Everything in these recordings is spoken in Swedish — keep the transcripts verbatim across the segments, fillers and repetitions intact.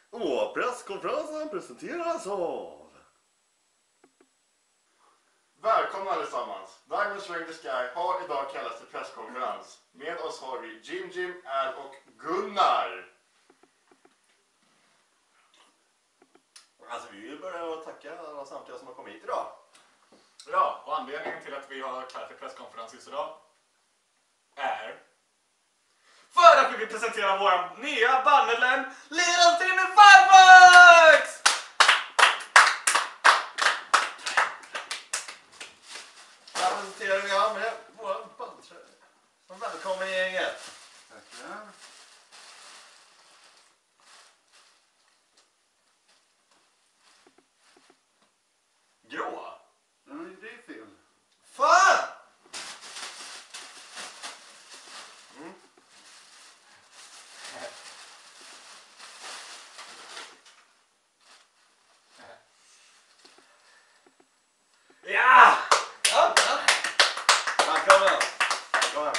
Och presskonferensen presenteras av... Välkomna allesammans! Diamonds Ring the Sky har idag kallats till presskonferens. Med oss har vi Jim Jim, Al och Gunnar. Alltså vi vill börja att tacka alla samtliga som har kommit hit idag. Ja, och anledningen till att vi har kallat till presskonferens just idag är för att vi vill presentera våra nya bandmedlem Little Timmy Fireworks! Här presenterar vi här med våra bandtröjor. Välkommen i gänget. Tackar. Grå? Nej, det är fel. Fan! Mm. Ja! Ja, ja. Välkommen. Välkommen.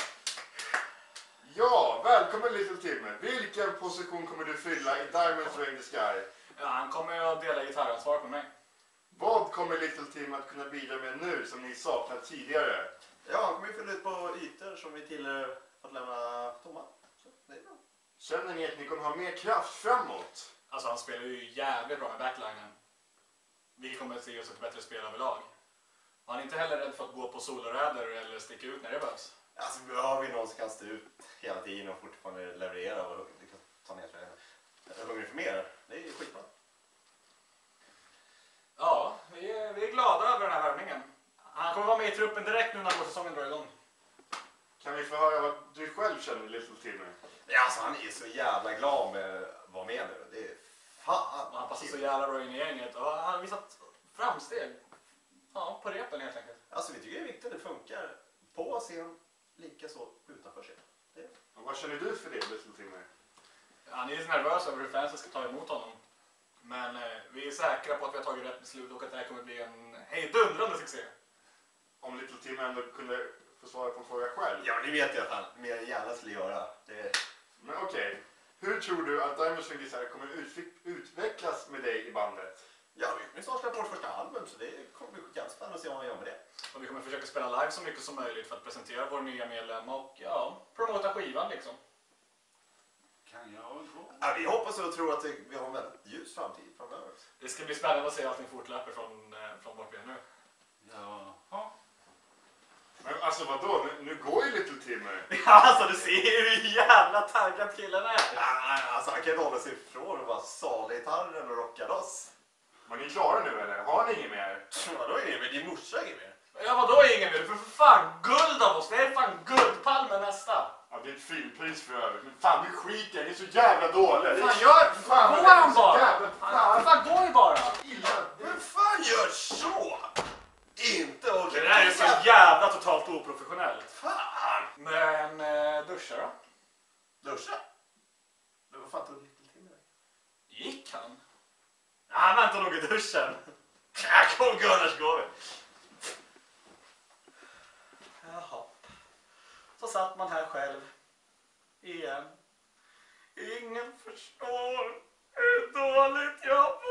Ja, välkommen Little Timmy. Vilken position kommer du fylla i Diamonds Ring the Sky? Ja, han kommer ju att dela gitarransvar med mig. Vad kommer Little Timmy att kunna bidra med nu som ni saknat tidigare? Ja, han kommer ju fylla ut på ytor som vi tidigare fått lämna tomma. Så det är bra. Känner ni att ni kommer ha mer kraft framåt? Alltså han spelar ju jävligt bra med backlinen. Vi kommer att se oss ett bättre spel överlag. Han är inte heller rädd för att gå på soloräder eller sticka ut när det behövs. Alltså behöver vi någon som kan stå ut hela tiden och fortfarande leverera och liksom ta ner sig. Jag är hungrig för mer. Det är ju skitbra. Ja, vi är, vi är glada över den här värvningen. Han kommer vara med i truppen direkt nu när vårsäsongen drar igång. Kan vi få höra vad du själv känner Little Timmy? Ja, alltså han är så jävla glad med att vara med nu. Det är fan. Han passar så jävla bra in i gänget och han har visat framsteg. Ja, på repen helt enkelt. Alltså vi tycker det är viktigt att det funkar på scen, lika så utanför scen. Det är... Och vad känner du för det Little Timmy? Han är lite nervös över hur fansen ska ta emot honom. Men eh, vi är säkra på att vi har tagit rätt beslut och att det här kommer bli en hejdundrande succé. Om Little Timmy ändå kunde få svara på en fråga själv. Ja, ni vet ju att han mer än gärna skulle göra. Det är... Men okej, okay. Hur tror du att Diamonds Ring the Sky kommer ut- utvecklas med dig i bandet? Ja, vi snart släpper vårt första album så det kommer bli jävligt spännande att se vad man gör med det. Och vi kommer försöka spela live så mycket som möjligt för att presentera vår nya medlem och ja, promota skivan liksom. Kan jag gå? Ja, vi hoppas och tror att vi har en väldigt ljus framtid framöver. Det ska bli spännande att se allting fortlöper från, eh, från vart vi är nu. Jaha. Men alltså vadå? Nu, nu går ju Little Timmy. Ja, alltså du ser ju hur jävla taggad killen är. Ja, alltså han kan inte hålla sig ifrån och bara sala gitarren och rocka loss. Var ni klara nu eller? Har ni inget mer? Vadå är det med din morsa är med? Ja, vadå ingen mer? För för fan guld av oss. Det är fan guldpalmen nästa. Ja, det är ett filmpris för övrigt. Men fan, vi skiter. Ni är så jävla dåliga. Det är- Fan, gör... Fan, Gå det är han så bara! jävla- Han, fan, gå ju bara! Illa. Men fan gör så! Inte och... Det där är så jävla totalt oprofessionellt. Fan! Men eh, duscha då? Duscha? Men vad fan tog Little Timmy? Gick han? Ja, han väntar nog i duschen. Ja, kom Gunnar så går vi. Jaha. Så satt man här själv. Igen. Ingen förstår hur dåligt jag